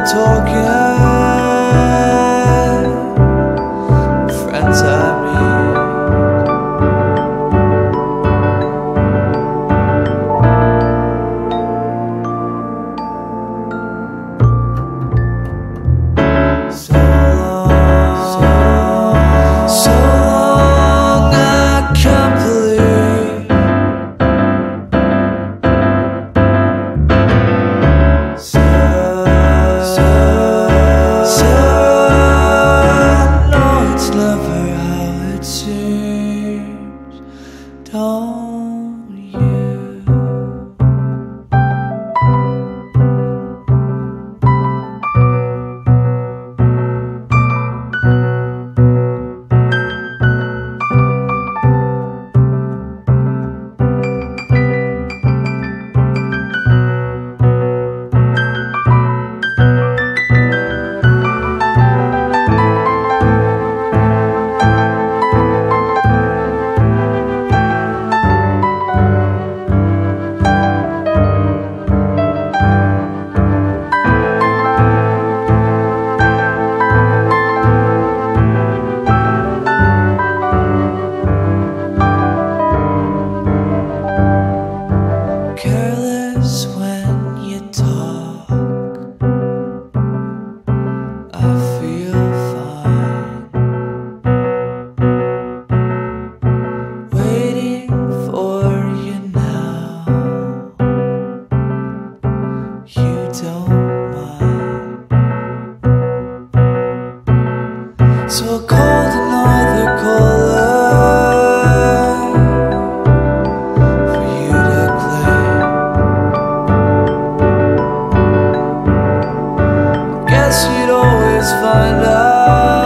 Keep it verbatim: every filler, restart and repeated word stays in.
talking, friends I meet. So long, so long, I can't believe. So, so, so, no, it's never how it seems, don't you? Careless when you talk, I feel fine. Waiting for you now, you don't mind. So I called another caller for you to claim. Guess you'd always find out